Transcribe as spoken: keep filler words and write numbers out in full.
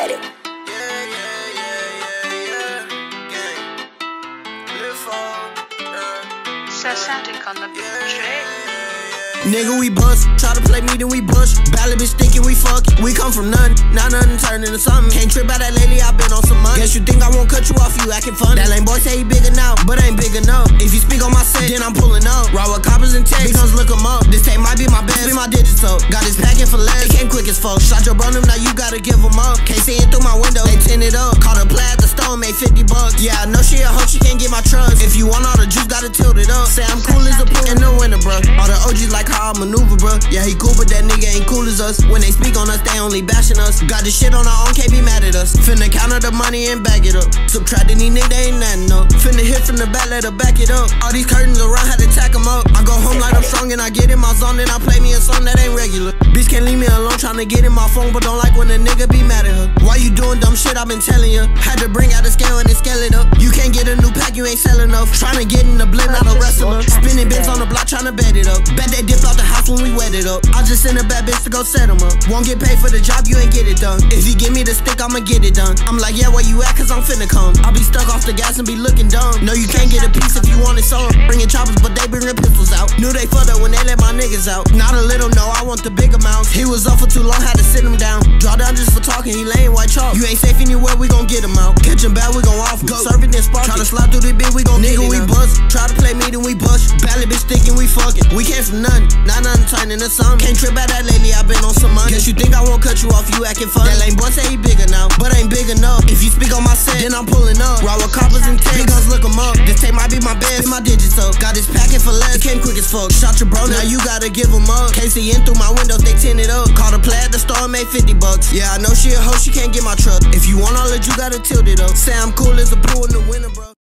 got it. Sasatic on the beat. Nigga, we bust, try to play me, then we bust. Ballad bitch thinking we fuckin'. We come from nothing, now nothing turn into something. Can't trip out that lately, I been on some money. Guess you think I won't cut you off, you acting funny. That lame boy say he bigger now, but ain't big enough. If you speak on my set, then I'm pulling up. Raw with coppers and texts, big guns look 'em up. This tape might be my best, spin my digits up. Got this packing for less, it came quick as fuck. Shot your bro, now you gotta give 'em up. Can't see it through my window, they tinted up. Caught a play at the store, made fifty bucks. Yeah, I know she a hoe, she can't get my trust. If you want all the juice, gotta tilt it up. Say I'm cool as a pool in the winter, bruh. All the O Gs like how I maneuver, bruh. Yeah, he cool, but that nigga ain't cool as us. When they speak on us, they only bashing us. Got this shit on our own, can't be mad at us. Finna counter the money and bag it up. Subtracting these niggas, they ain't nothing up. Finna hit from the back, let her back it up. All these curtains around, had to tack them up. I go home like I'm strong and I get in my zone, then I play me a song that ain't regular. Bitch can't leave me alone, tryna get in my phone, but don't like when a nigga be mad at her. Why you doing dumb shit, I been telling you. Had to bring out the scale and then scale it up. You can't get a new pack, you ain't selling enough. Tryna get in the blend, not a wrestler. Spinning bins on the block, tryna bet it up. Bet they dipped out the house when we wet it up. I just send a bad bitch to go set him up. Won't get paid for the job, you ain't get it done. If you give me the stick, I'ma get it done. I'm like, yeah, where you at, cause I'm finna come. I'll be stuck off the gas and be looking dumb. No, you can't get a piece if you want it sold. Bringing choppers, but they bringing pistols out. Knew they fucked up when they let my niggas out. Not a little, no, I want the big amounts. He was up for too long, had to sit him down. Draw down just for talking, he laying white chalk. You ain't safe anywhere, we gon' get him out. Catch him bad, we gon' off him. Go. Serve it, then spark it. Try to slide through the bit, we gon' nigga, we bust. Try to play me, then we bust. Ballad bitch thinking we fuckin'. We came from nothing, now nothing turn into something. Can't trip out that lately, I been on some money. Guess you think I won't cut you off, you acting funny. That lame boy say he bigger now, but ain't big enough. If you speak on my set, then I'm pulling up. Raw with coppers and texts, big guns look 'em up. This tape might be my best, spin my digits up. Got this packing for less, it came quick as fuck. Shot your bro, now you gotta give 'em up. Can't see in through my windows, they tinted up. Caught a play at the store, made fifty bucks. Yeah, I know she a hoe, she can't get my truck. If you want all that, you gotta tilt it up. Say I'm cool as a pool in the winter, bro.